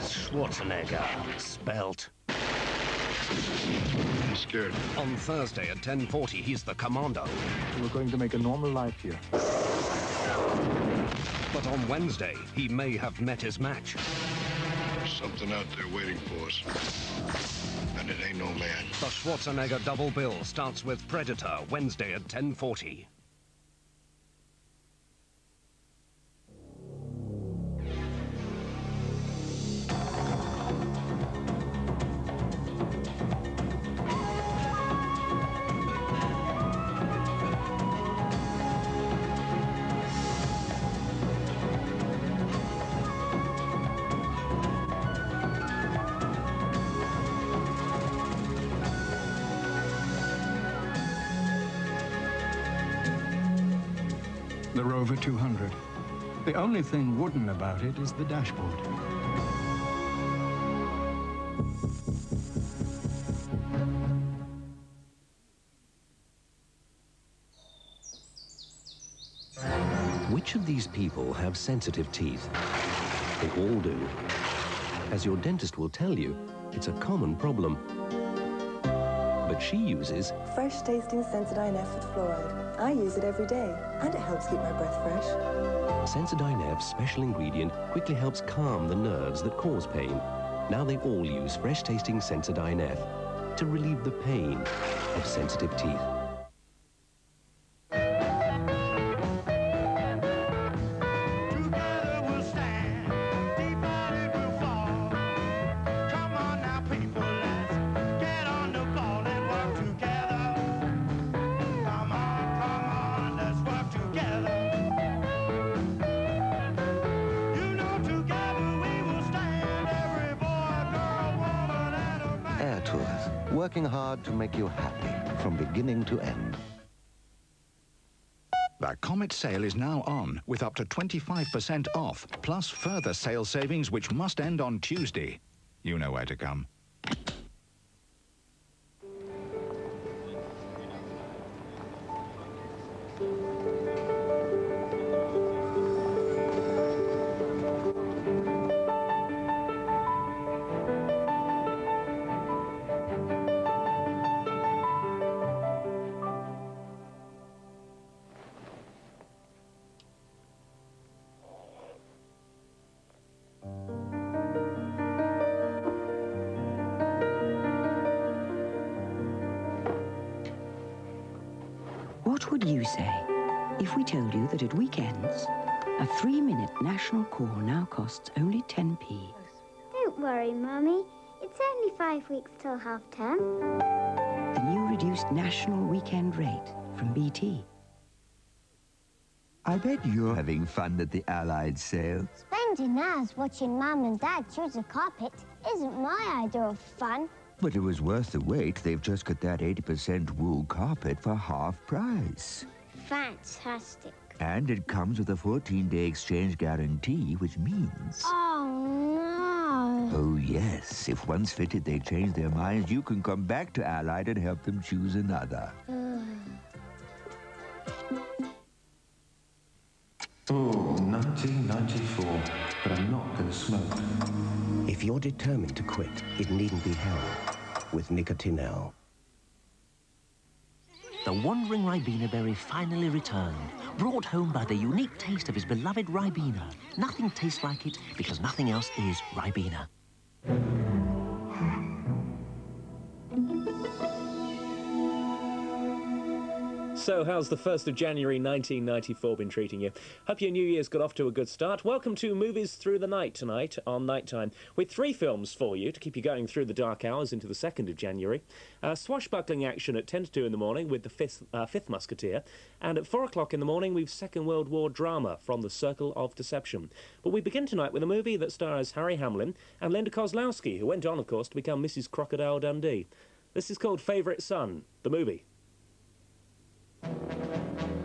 Schwarzenegger, spelt. I'm scared. On Thursday at 10:40, he's the commando. We're going to make a normal life here. But on Wednesday, he may have met his match. There's something out there waiting for us. And it ain't no man. The Schwarzenegger double bill starts with Predator, Wednesday at 10:40. The Rover 200. The only thing wooden about it is the dashboard. Which of these people have sensitive teeth? They all do. As your dentist will tell you, it's a common problem. But she uses fresh tasting Sensodyne F with fluoride. I use it every day, and it helps keep my breath fresh. Sensodyne F's special ingredient quickly helps calm the nerves that cause pain. Now they all use fresh tasting Sensodyne F to relieve the pain of sensitive teeth. Working hard to make you happy from beginning to end. The Comet sale is now on, with up to 25% off, plus further sale savings which must end on Tuesday. You know where to come. What would you say if we told you that at weekends, a 3-minute national call now costs only 10p? Don't worry, Mummy. It's only 5 weeks till half-term. The new reduced national weekend rate from BT. I bet you're having fun at the Allied sale. Spending hours watching Mum and Dad choose a carpet isn't my idea of fun. But it was worth the wait. They've just got that 80% wool carpet for half price. Fantastic. And it comes with a 14-day exchange guarantee, which means... Oh, no. Oh, yes. If once fitted they change their minds, you can come back to Allied and help them choose another. Oh, 1994. But I'm not going to smoke. If you're determined to quit, it needn't be hell with Nicotinell. The wandering Ribena berry finally returned, brought home by the unique taste of his beloved Ribena. Nothing tastes like it because nothing else is Ribena. So, how's the 1st of January 1994 been treating you? Hope your New Year's got off to a good start. Welcome to Movies Through the Night tonight on Nighttime, with 3 films for you to keep you going through the dark hours into the 2nd of January. Swashbuckling action at 10 to 2 in the morning with the Fifth Musketeer, and at 4 o'clock in the morning we've Second World War drama from The Circle of Deception. But we begin tonight with a movie that stars Harry Hamlin and Linda Kozlowski, who went on, of course, to become Mrs. Crocodile Dundee. This is called Favourite Son, the movie.